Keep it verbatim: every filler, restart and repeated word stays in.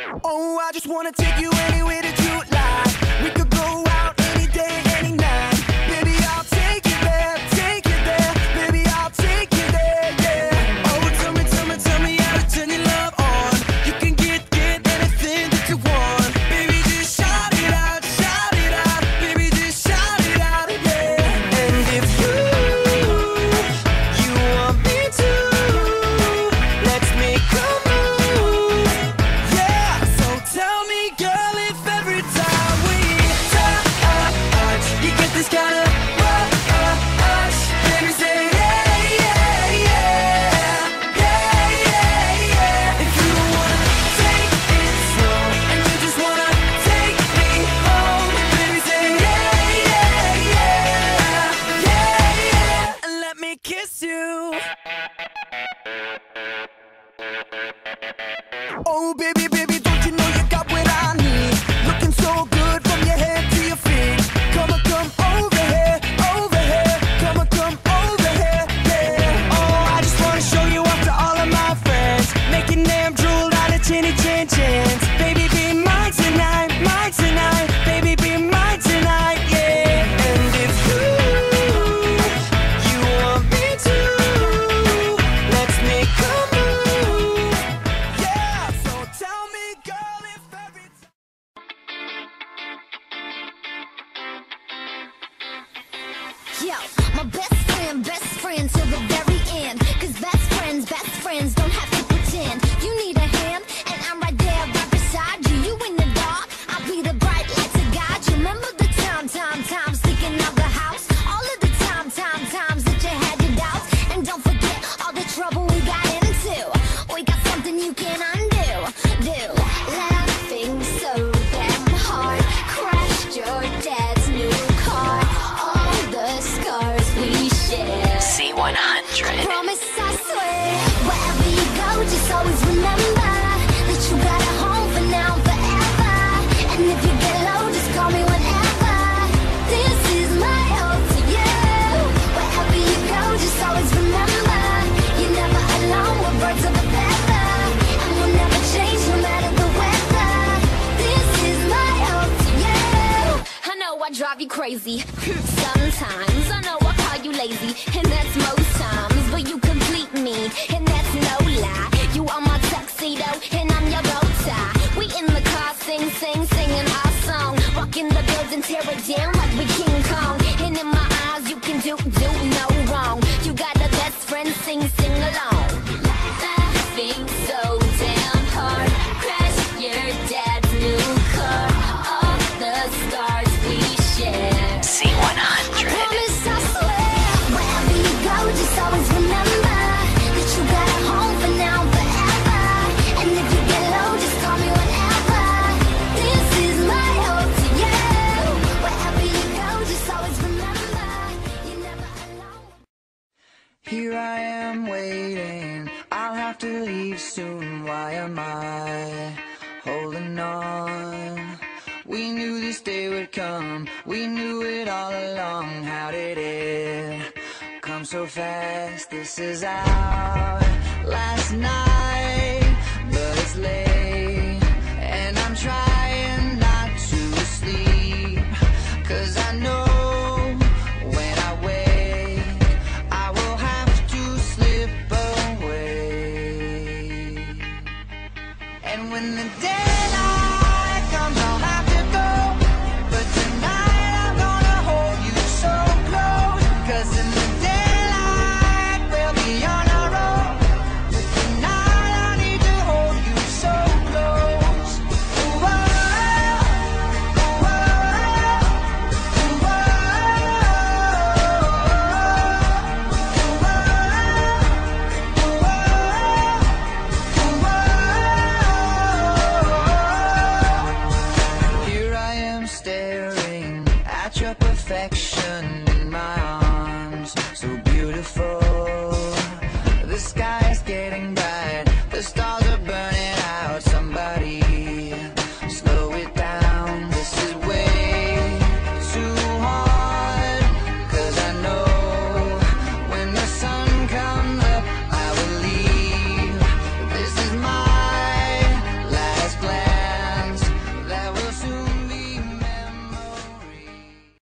Oh, I just wanna take you anywhere that you like. We could go out any day, any night. Baby, I'll take you there, take you there. Baby, I'll take you there, yeah. Oh, tell me, tell me, tell me how to turn your love on. You can get, get anything that you want. Baby, just shout it out, shout it out. Baby, just shout it out, yeah. And if you, you want me to, let's make a move, yeah. So tell me, girl, if every time we touch, you get this kind of rush. Baby, say yeah, yeah, yeah, yeah, yeah, yeah. If you don't wanna take it slow and you just wanna take me home, baby, say yeah, yeah, yeah, yeah, yeah. And let me kiss you. Oh, baby, baby, don't you know you got what I need? Looking so good from your head to your feet. Come on, come over here, over here. Come on, come over here, yeah. Oh, I just wanna show you off to all of my friends, making them drool out of chinny chin chins. Baby, be mine tonight, mine tonight. Baby, be mine tonight, yeah. And if you, you want me to, let's make a move, yeah. So tell me, girl, if every time. Yo, my best friend, best friend till the very end. Cause best friends, best friends don't have to pretend. You need a hand, and I'm right there, right beside you. You in the dark, I'll be the bright light to guide you. Remember the time, time, time, sneaking out the house. All of the time, time, times that you had your doubts. And don't forget all the trouble we got into. We got something you can undo. Do laughing so damn hard, crashed your dad's new car. All the scars we share. C one hundred. Promise, I swear, wherever you go, just always remember that you got a home for now and forever. And if you get low, just call me whenever. This is my ode to you. Wherever you go, just always remember you're never alone. We're birds of a feather, and we'll never change no matter the weather. This is my ode to you. I know I drive you crazy sometimes. I know I call you lazy, and that's most times. But you complete me, and that's no lie. You are my tuxedo, and I'm your bow tie. We in the car, sing, sing, singing our song. Rocking the building, tear it down like we King Kong. And in my eyes, you can do, do no wrong. You got a best friend, sing, sing along. Laughing so damn hard, crash your dad's new car. All the scars we share. C one hundred. Promise, I swear, wherever you go, just always remember that you got a home for now and forever. And if you get low, just call me whenever. This is my ode to you. Wherever you go, just always remember you're never alone. Here I am waiting, I'll have to leave soon. Why am I holding on? We knew this day would come, we knew it all along. How did it come so fast? This is our last night, but it's late, and I'm trying not to sleep. Cause I know when I wake, I will have to slip away. And when the daylight comes, I'll have to go. But tonight I'm gonna hold you so close. Cause in the daylight we'll be on our own. But tonight I need to hold you so close. Ooh, oh, ooh, oh, ooh, oh, ooh, oh, ooh, oh. Here I am staring at your perfection in my arms, so beautiful. The sky